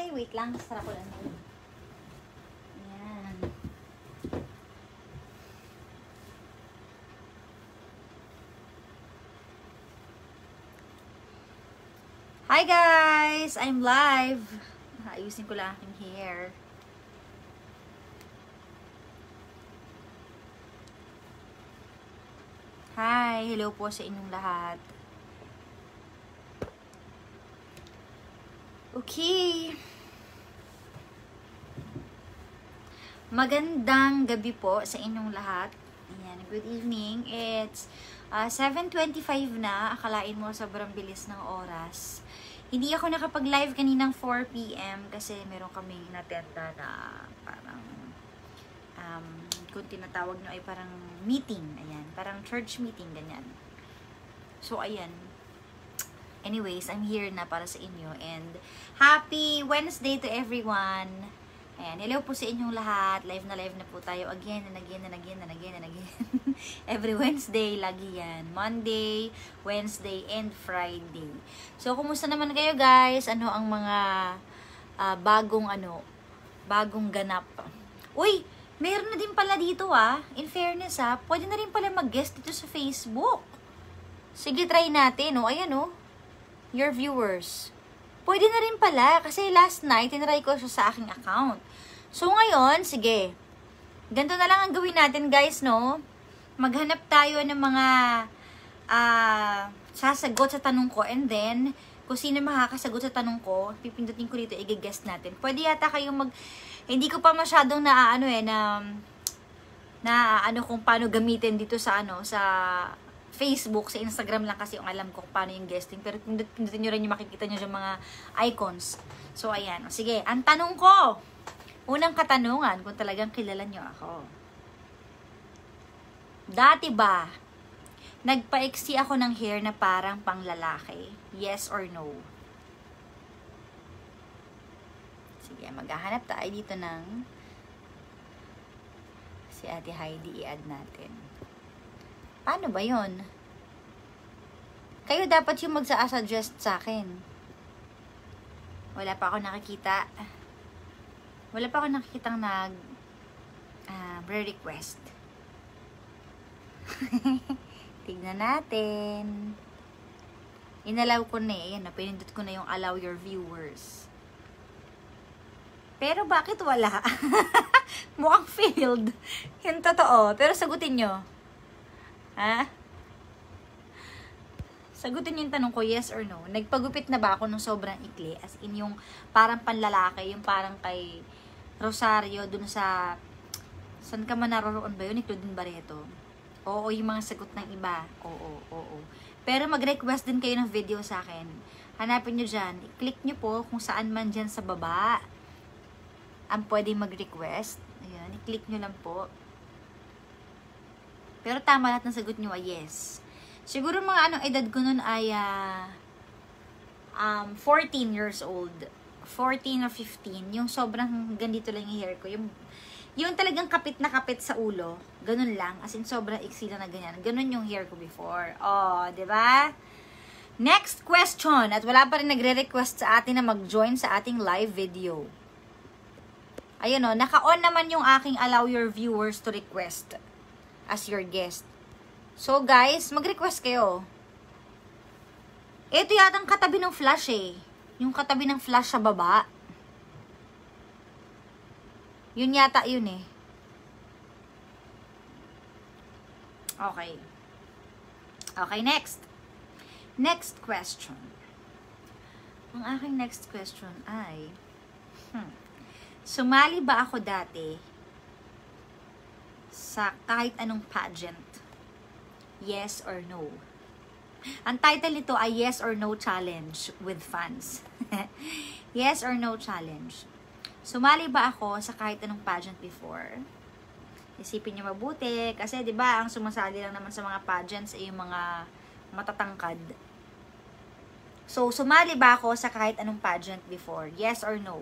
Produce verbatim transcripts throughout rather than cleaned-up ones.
Ay, wait lang. Sarap ko lang. Ayan. Hi guys! I'm live. Ayusin ko lang aking hair. Hi! Hello po sa inyong lahat. Okay. Magandang gabi po sa inyong lahat. Ayan, good evening. It's uh, seven twenty-five na. Akalain mo sobrang bilis ng oras. Hindi ako nakapag-live kaninang four p m kasi meron kaming natenda na parang um, kung tinatawag nyo ay parang meeting. Ayan, parang church meeting, ganyan. So, ayan. Anyways, I'm here na para sa inyo. And happy Wednesday to everyone. Ayan, hello po sa inyong lahat. Live na live na po tayo again and again and again and again and again. Every Wednesday, lagi yan. Monday, Wednesday, and Friday. So, kumusta naman kayo guys? Ano ang mga uh, bagong ano, bagong ganap? Uy, meron na din pala dito ah. In fairness ah, pwede na rin pala mag-guest dito sa Facebook. Sige, try natin. Oh, ayan oh. Your viewers. Pwede na rin pala kasi last night tinry ko siya sa aking account. So ngayon, sige. Ganito na lang ang gawin natin guys, no? Maghanap tayo ng mga uh, sasagot sa tanong ko and then kung sino makakasagot sa tanong ko, pipindutin ko dito, i-guest natin. Pwede yata kayong mag... Hindi ko pa masyadong na ano eh, na na ano kung paano gamitin dito sa ano, sa Facebook, sa Instagram lang kasi yung alam ko kung paano yung guesting. Pero pindutin nyo rin yung makikita nyo yung mga icons. So, ayan. Sige, ang tanong ko. Unang katanungan, kung talagang kilala nyo ako. Dati ba, nagpaiksi ako ng hair na parang panglalaki? Yes or no? Sige, maghahanap tayo dito ng si Ate Heidi, i-add natin. Paano ba yun? Kayo dapat yung magsa-suggest sa akin. Wala pa ako nakikita. Wala pa ako nakikitang nag uh, re-request. Tignan natin. Inalaw ko na eh. Ayan, pinindot ko na yung allow your viewers. Pero bakit wala? Mukhang failed. Yung totoo. Pero sagutin nyo. Ha? Sagutin niyo yung tanong ko, yes or no. Nagpagupit na ba ako ng sobrang ikli? As in yung parang panlalaki, yung parang kay Rosario, dun sa, saan ka man naroon ba yun? Ni Claudine Barreto. Oo, yung mga sagot ng iba. Oo, oo. Pero mag-request din kayo ng video sa akin. Hanapin nyo dyan. I-click nyo po kung saan man dyan sa baba ang pwede mag-request. Ayan, i-click nyo lang po. Pero tama lahat ng sagot nyo ay yes. Siguro mga anong edad ko nun ay uh, um, fourteen years old. fourteen or fifteen. Yung sobrang ganito lang yung hair ko. Yung, yung talagang kapit na kapit sa ulo. Ganun lang. As in sobrang iksi lang na ganyan. Ganun yung hair ko before. Oh, diba? Next question. At wala pa rin nagre-request sa atin na mag-join sa ating live video. Ayun o. Naka-on naman yung aking allow your viewers to request as your guest. So, guys, mag-request kayo. Ito yatang katabi ng flash eh. Yung katabi ng flash sa baba. Yun yata yun eh. Okay. Okay, next. Next question. Ang aking next question ay, hmm, sumali ba ako dati sa kahit anong pageant? Yes or no? Ang title nito ay Yes or No Challenge with fans. Yes or No Challenge. Sumali ba ako sa kahit anong pageant before? Isipin niyo mabuti. Kasi di ba ang sumasali lang naman sa mga pageants ay yung mga matatangkad. So, sumali ba ako sa kahit anong pageant before? Yes or no?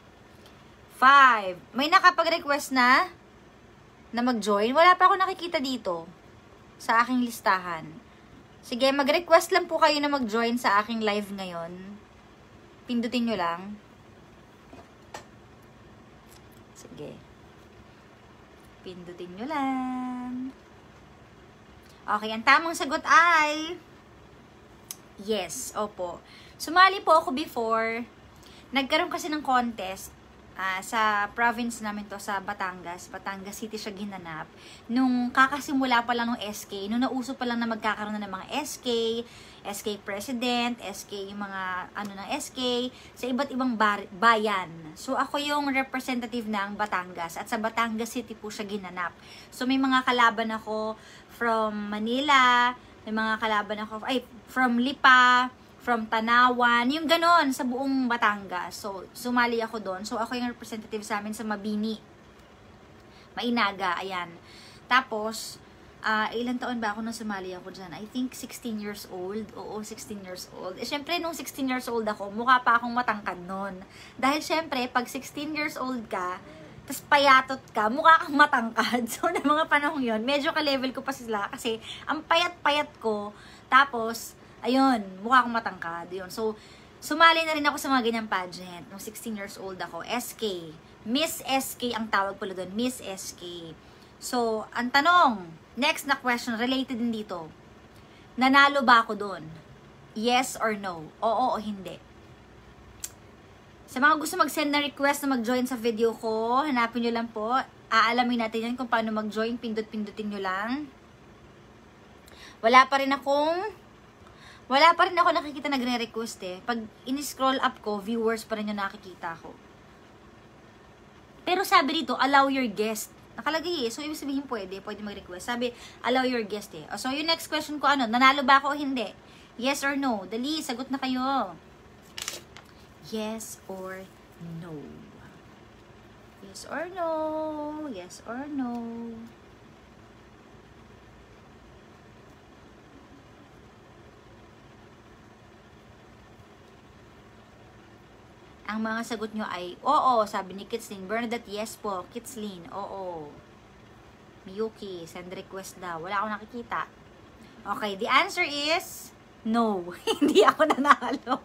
Five. May nakapag-request na? Na mag-join? Wala pa ako nakikita dito sa aking listahan. Sige, mag-request lang po kayo na mag-join sa aking live ngayon. Pindutin nyo lang. sige. Pindutin nyo lang. Okay, ang tamang sagot ay yes, opo. Sumali po ako before. Nagkaroon kasi ng contest uh, sa province namin to, sa Batangas. Batangas City siya ginanap. Nung kakasimula pa lang ng S K, nung nauso pa lang na magkakaroon na ng mga S K, S K President, S K, yung mga ano ng S K, sa iba't ibang bayan. So ako yung representative ng Batangas at sa Batangas City po siya ginanap. So may mga kalaban ako from Manila, may mga kalaban ako, ay, from Lipa, from Tanawan, yung ganon, sa buong Batangas. So, sumali ako doon. So, ako yung representative sa amin sa Mabini. Mainaga, ayan. Tapos, uh, ilang taon ba ako nung sumali ako dyan? I think sixteen years old. Oo, sixteen years old. Eh, syempre, nung sixteen years old ako, mukha pa akong matangkad nun. Dahil syempre, pag sixteen years old ka, tapos payatot ka, mukha kang matangkad. So, na mga panahon yun, medyo ka-level ko pa sila kasi ang payat-payat ko. Tapos, ayun, mukha akong matangkad. Yun. So, sumali na rin ako sa mga ganyang pageant. Nung sixteen years old ako, S K. Miss S K ang tawag pala doon. Miss S K. So, ang tanong, next na question, related din dito. Nanalo ba ako doon? Yes or no? Oo o hindi? Sa mga gusto mag-send na request na mag-join sa video ko, hanapin nyo lang po. Aalamin natin yan kung paano mag-join. Pindot-pindutin nyo lang. Wala pa rin akong, wala pa rin ako nakikita nagre-request eh. Pag in-scroll up ko, viewers pa rin yung nakikita ko. Pero sabi dito, allow your guest. Nakalagay eh. So, ibig sabihin pwede. Pwede mag-request. Sabi, allow your guest eh. So, yung next question ko ano, nanalo ba ako o hindi? Yes or no? Dali, sagot na kayo. Yes or no? Yes or no? Yes or no? Ang mga sagot nyo ay, oo, sabi ni Kitslin. Bernadette, yes po. Kitslin, oo. Miyuki, send request daw. Wala akong nakikita. Okay, the answer is, no. Hindi ako nanalo.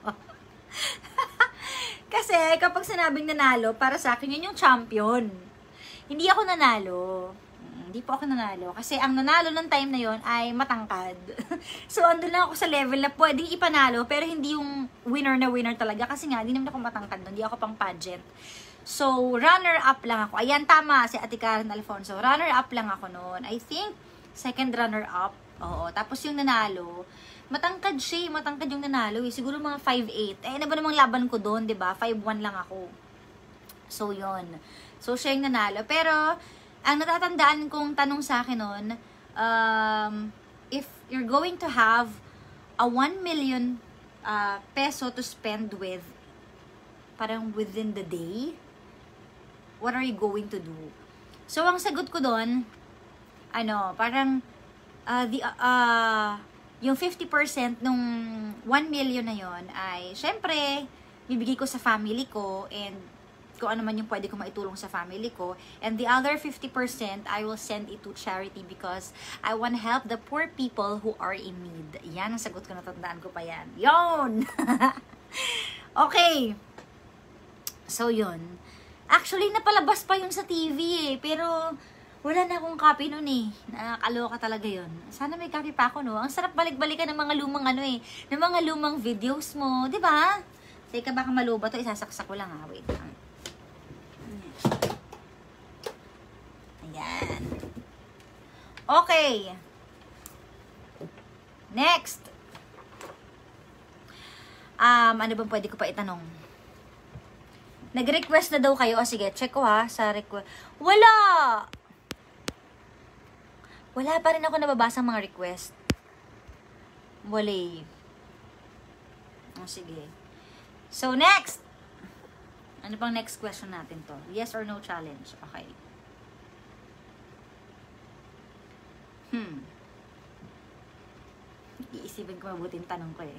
Kasi kapag sinabing nanalo, para sa akin yun yung champion. Hindi ako nanalo. Hindi po ako nanalo. Kasi ang nanalo ng time na yon ay matangkad. So, andun lang ako sa level na pwedeng ipanalo, pero hindi yung winner na winner talaga. Kasi nga, hindi naman ako matangkad nun. Hindi ako pang pageant. So, runner-up lang ako. Ayan, tama, si Ate Karen Alfonso. Runner-up lang ako noon. I think, second runner-up. Oo. Tapos yung nanalo, matangkad siya, matangkad yung nanalo eh. Siguro mga five eight. Eh, ano ba namang laban ko doon, diba? five one lang ako. So, yun. So, siya yung nanalo. Pero, ang natatandaan kong tanong sa akin noon, um, if you're going to have a one million uh, peso to spend with, parang within the day, what are you going to do? So, ang sagot ko doon, ano, parang, uh, the, uh, yung fifty percent nung one million na yon ay, syempre, bibigay ko sa family ko and kung ano man yung pwede ko maitulong sa family ko. And the other fifty percent, I will send it to charity because I want to help the poor people who are in need. Yan ang sagot ko, natandaan ko pa yan. Yon! Okay. So, yun. Actually, napalabas pa yun sa T V eh. Pero, wala na akong copy nun eh. Nakakaloka talaga yun. Sana may copy pa ako, no? Ang sarap balik-balikan ng mga lumang ano eh. Ng mga lumang videos mo. Diba? Teka, baka maluba to. Isasaksak ko lang ha. Wait lang. Ayan. Okay. Next. Um, ano bang pwede ko pa itanong? Nag-request na daw kayo. O sige, check ko ha. Sa request. Wala! Wala pa rin ako nababasang mga request. Wala. O sige. So, next! Ano bang next question natin to? Yes or no challenge. Okay. Hmm. Iisipin ko mabuti yung tanong ko eh.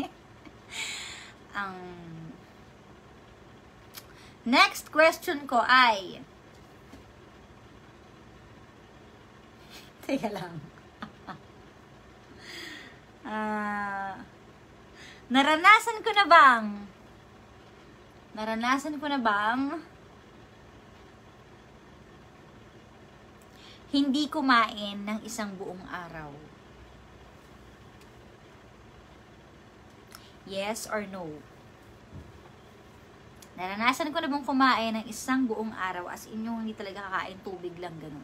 Ang next question ko ay teka lang. uh, naranasan ko na bang naranasan ko na bang hindi kumain ng isang buong araw? Yes or no? Naranasan ko na bang kumain ng isang buong araw as in yung hindi talaga kakain, tubig lang ganun?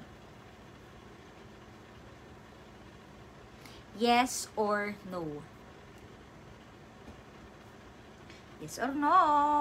Yes or no? Yes or no?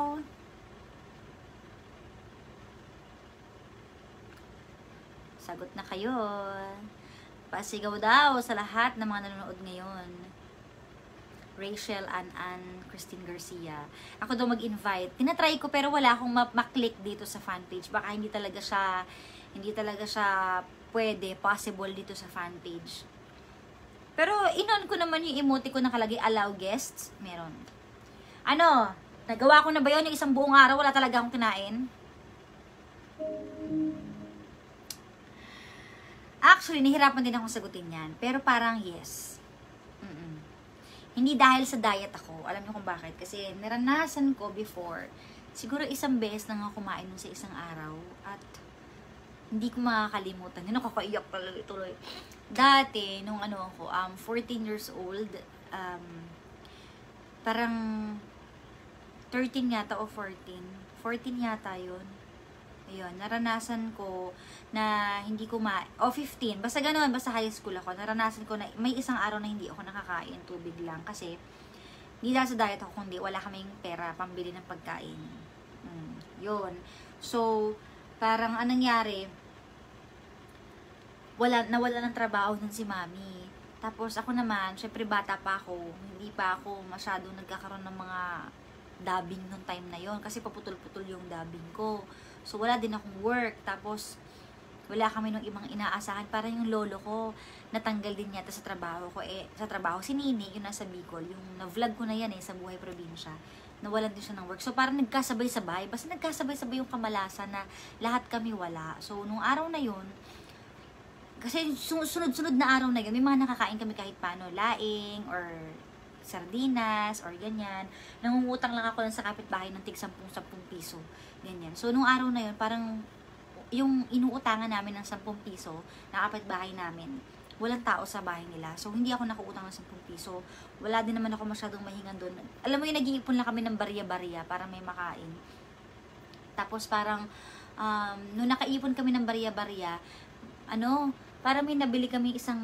Sagot na kayo. Pasigaw daw sa lahat ng mga nanonood ngayon. Rachel, Ann-Ann, Christine Garcia. Ako daw mag-invite. Tinatry ko pero wala akong ma-click dito sa fan page. Baka hindi talaga siya, hindi talaga siya pwede, possible dito sa fan page. Pero inon ko naman yung emoji ko nakalagay, allow guests. Meron. Ano? Nagawa ko na ba yun yung isang buong araw? Wala talaga akong kinain? Actually, nahirapan din akong sagutin yan. Pero parang yes. Mm-mm. Hindi dahil sa diet ako. Alam niyo kung bakit? Kasi naranasan ko before, siguro isang beses na nga kumain nun sa isang araw. At hindi ko makakalimutan. Yun, nakakaiyak talaga tuloy. Dati, nung ano ako, um, fourteen years old, um, parang thirteen yata o fourteen. fourteen yata yun. Ayun, naranasan ko na hindi ko ma... O, fifteen. Basta gano'n, basta high school ako. Naranasan ko na may isang araw na hindi ako nakakain, tubig lang. Kasi, hindi dahil sa diet ako, kundi wala kaming pera, pambili ng pagkain. Hmm, yun. So, parang anong nangyari, wala, nawala ng trabaho nun si mami. Tapos, ako naman, syempre bata pa ako. Hindi pa ako masyado nagkakaroon ng mga dubbing nung time na yon kasi paputol-putol yung dubbing ko. So, wala din akong work. Tapos, wala kami nung ibang inaasahan. Parang yung lolo ko, natanggal din yata sa trabaho ko. Eh, sa trabaho, si Nini, yung nasa Bicol. Yung na-vlog ko na yan eh, sa Buhay Probinsya. Nawalan din siya ng work. So, parang nagkasabay-sabay. Basta nagkasabay-sabay yung kamalasan na lahat kami wala. So, nung araw na yun, kasi sunod-sunod na araw na yun, may mga nakakain kami kahit paano. Laing, or sardinas, or ganyan. Nangungutang lang ako lang sa kapitbahay ng tig sampung-sampung piso. Ganyan. So, nung araw na yun, parang yung inuutangan namin ng sampung piso na kapitbahay namin, walang tao sa bahay nila. So, hindi ako nakuutang ng sampung piso. Wala din naman ako masyadong mahingan doon. Alam mo yung nag-iipon lang kami ng barya-barya para may makain. Tapos parang, um, nung nakaipon kami ng barya-barya, ano, parang may nabili kami isang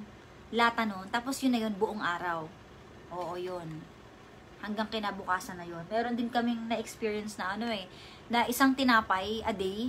lata noon. Tapos yun na yun, buong araw. Oo, yun. Hanggang kinabukasan na yun. Meron din kaming na-experience na ano eh, na isang tinapay a day.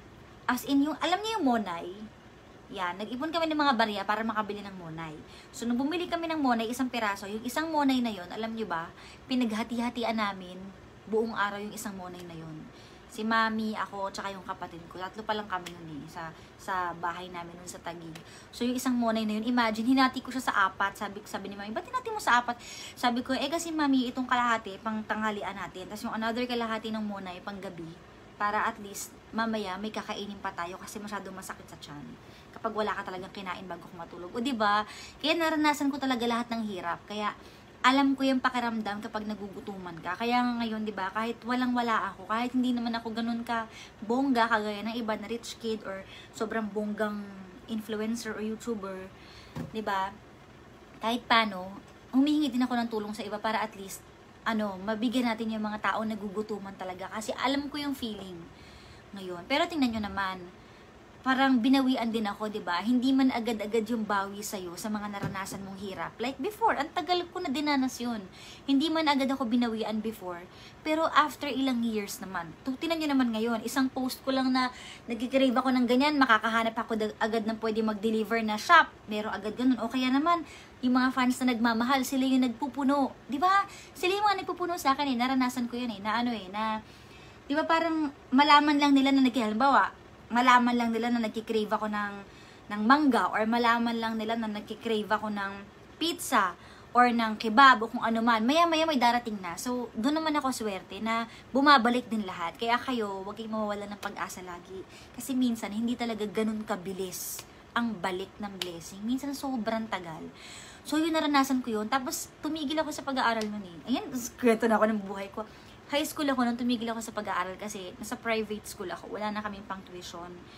As in yung, alam niyo yung monay? Yan, nag-ipon kami ng mga barya para makabili ng monay. So, nung bumili kami ng monay, isang piraso, yung isang monay na yun, alam niyo ba, pinaghati-hatian namin buong araw yung isang monay na yun. Si mami, ako, tsaka yung kapatid ko. Tatlo pa lang kami nun eh, sa, sa bahay namin nun sa Taguig. So, yung isang monay na yun, imagine, hinati ko siya sa apat. Sabi, sabi ni mami, ba't hinati mo sa apat? Sabi ko, eh kasi mami, itong kalahati, pang tanghalian natin. Tapos yung another kalahati ng monay, pang gabi. Para at least, mamaya, may kakainin pa tayo kasi masyadong masakit sa tiyan. Kapag wala ka talagang kinain bago ko matulog. O diba? Kaya naranasan ko talaga lahat ng hirap. Kaya, alam ko yung pakiramdam kapag nagugutuman ka. Kaya ngayon, di ba, kahit walang-wala ako, kahit hindi naman ako ganun ka bongga, kagaya ng iba na rich kid or sobrang bonggang influencer or YouTuber, di ba, kahit paano, humihingi din ako ng tulong sa iba para at least, ano, mabigyan natin yung mga tao nagugutuman talaga. Kasi alam ko yung feeling ngayon. Pero tingnan nyo naman, parang binawian din ako, di ba? Hindi man agad-agad yung bawi sa'yo sa mga naranasan mong hirap. Like before, ang tagal ko na dinanas yun. Hindi man agad ako binawian before. Pero after ilang years naman, tinan nyo naman ngayon, isang post ko lang na nag-crave ako ng ganyan, makakahanap ako agad ng pwede mag-deliver na shop. Meron agad ganun. O kaya naman, yung mga fans na nagmamahal, sila yung nagpupuno. Di ba? Sila yung mga nagpupuno sa akin eh. Naranasan ko yun eh. Na ano eh, na, di ba parang malaman lang nila na nagkihalimbawa, malaman lang nila na nagki-crave ako ng, ng mangga or malaman lang nila na nagki-crave ako ng pizza or ng kebab o kung ano man. Maya-maya may darating na. So, doon naman ako swerte na bumabalik din lahat. Kaya kayo, huwag kayong mawawala ng pag-asa lagi. Kasi minsan, hindi talaga ganun kabilis ang balik ng blessing. Minsan, sobrang tagal. So, yun naranasan ko yun. Tapos, tumigil ako sa pag-aaral nun eh. Ayan, kwento na ako ng buhay ko. High school ako nung tumigil ako sa pag-aaral kasi nasa private school ako. Wala na kaming pang tuition.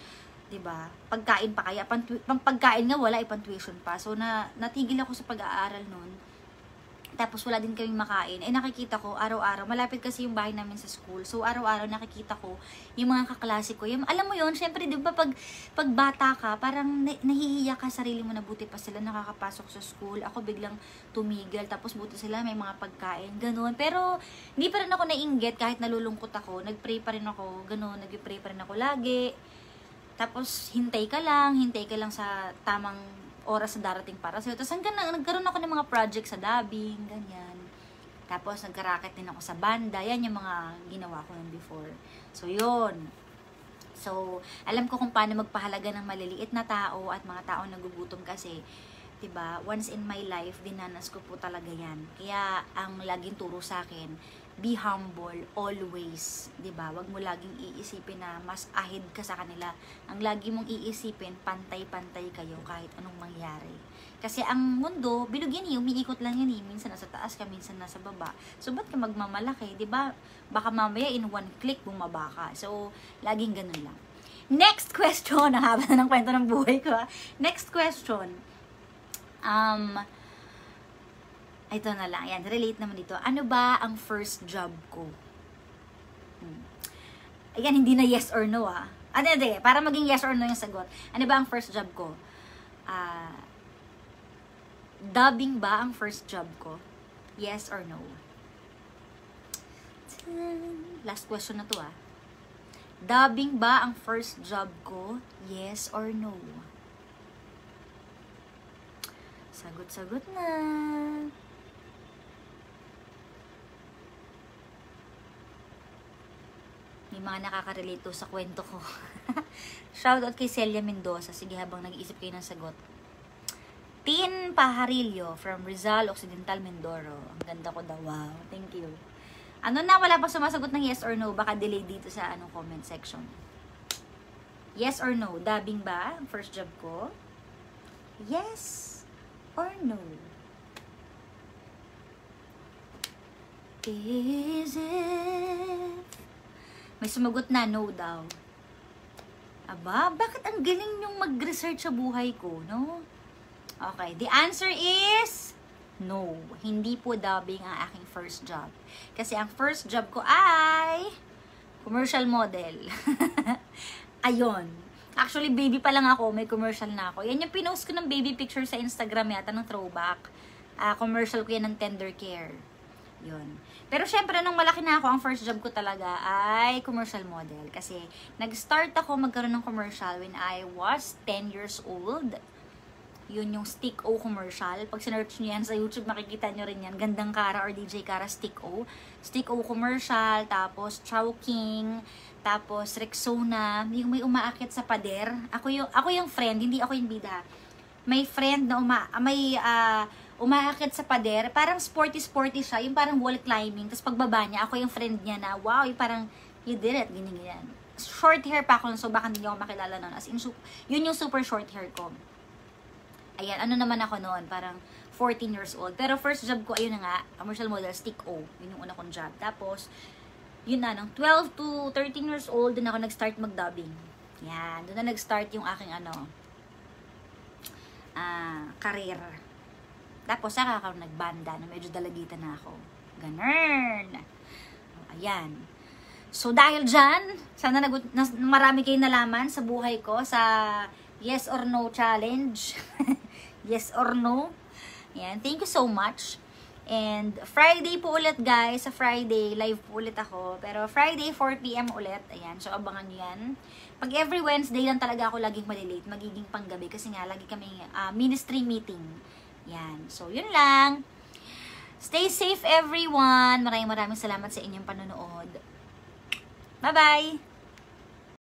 'Diba? Pagkain pa kaya, pang, pang pagkain nga wala, ipang tuition pa. So, na, natigil ako sa pag-aaral nun. Tapos, wala din kaming makain. Eh, nakikita ko, araw-araw, malapit kasi yung bahay namin sa school. So, araw-araw, nakikita ko yung mga kaklase ko. Yung, alam mo yun, syempre, di ba, pag, pag bata ka, parang nahihiya ka sarili mo na buti pa sila nakakapasok sa school. Ako biglang tumigil, tapos buti sila may mga pagkain, ganun. Pero, hindi pa rin ako nainggit kahit nalulungkot ako. Nag-pray pa rin ako, ganun, nag-pray pa rin ako lagi. Tapos, hintay ka lang, hintay ka lang sa tamang oras na darating para sa'yo. Tapos, hanggang nagkaroon ako ng mga project sa dubbing, ganyan. Tapos, nagkaraket din ako sa banda. Yan yung mga ginawa ko nun before. So, yun. So, alam ko kung paano magpahalaga ng maliliit na tao at mga tao nagugutom kasi, diba, once in my life, dinanas ko po talaga yan. Kaya, ang laging turo sa akin, be humble, always, diba? Wag mo laging iisipin na mas ahid ka sa kanila. Ang lagi mong iisipin, pantay-pantay kayo kahit anong mangyari. Kasi ang mundo, bilog yan eh, umiikot lang yan eh. Minsan nasa taas ka, minsan nasa baba. So, ba't ka magmamalaki, diba? Baka mamaya in one click, bumaba ka. So, laging ganun lang. Next question, ang haba na ng kwento ng buhay ko. Next question. Um... Ito na lang. Ayan, relate naman dito. Ano ba ang first job ko? Hmm. Ayan, hindi na yes or no ah. Ano, hindi. Para maging yes or no yung sagot. Ano ba ang first job ko? Ah, uh, dubbing ba ang first job ko? Yes or no? Last question na to ah. Dubbing ba ang first job ko? Yes or no? Sagot-sagot na. May mga nakaka-relate to sa kwento ko. Shoutout kay Celia Mendoza. Sige, habang nag-iisip kayo ng sagot. Tin Pajarillo from Rizal, Occidental, Mindoro. Ang ganda ko daw. Wow, thank you. Ano na, wala pa sumasagot ng yes or no. Baka delay dito sa anong comment section. Yes or no? Dubbing ba? First job ko? Yes or no? Is it... May sumagot na, no daw. Aba, bakit ang galing yung mag-research sa buhay ko, no? Okay, the answer is no. Hindi po dubbing ang aking first job. Kasi ang first job ko ay commercial model. Ayun. Actually, baby pa lang ako, may commercial na ako. Yan yung pinost ko ng baby picture sa Instagram yata ng throwback. Uh, commercial ko yan ng Tender Care. Yun. Pero syempre, nung malaki na ako, ang first job ko talaga ay commercial model. Kasi nag-start ako magkaroon ng commercial when I was ten years old. Yun yung Stick O commercial. Pag sinearch nyo yan sa YouTube, makikita nyo rin yan. Gandang Kara or D J Kara Stick O. Stick O commercial, tapos Chowking, tapos Rexona, yung may umaakit sa pader. Ako yung, ako yung friend, hindi ako yung bida. May friend na uma, may... Uh, umaakit sa pader, parang sporty-sporty siya, yung parang wall climbing, tapos pagbaba niya, ako yung friend niya na, wow, yung parang, you did it, ganyan-ganyan. Short hair pa ako, so baka hindi ako makilala noon. As in, yun yung super short hair ko. Ayan, ano naman ako noon, parang fourteen years old. Pero first job ko, ayun na nga, commercial model, Stick O. Yun yung una kong job. Tapos, yun na, nung twelve to thirteen years old, doon ako nag-start mag-dubbing. Yan, doon na nag-start yung aking, ano, ah, uh, career. Tapos, saka ako nagbanda na medyo dalagitan na ako. Ganun. Ayan. So, dahil dyan, sana nagut na, marami kayong nalaman sa buhay ko, sa yes or no challenge. Yes or no. Ayan. Thank you so much. And, Friday po ulit, guys. Sa Friday, live po ulit ako. Pero, Friday, four p m ulit. Ayan. So, abangan nyo yan. Pag every Wednesday lang talaga ako laging malilate, magiging panggabi. Kasi nga, lagi kami uh, ministry meeting. Yan. So, yun lang. Stay safe, everyone. Maraming maraming salamat sa inyong panonood. Bye-bye!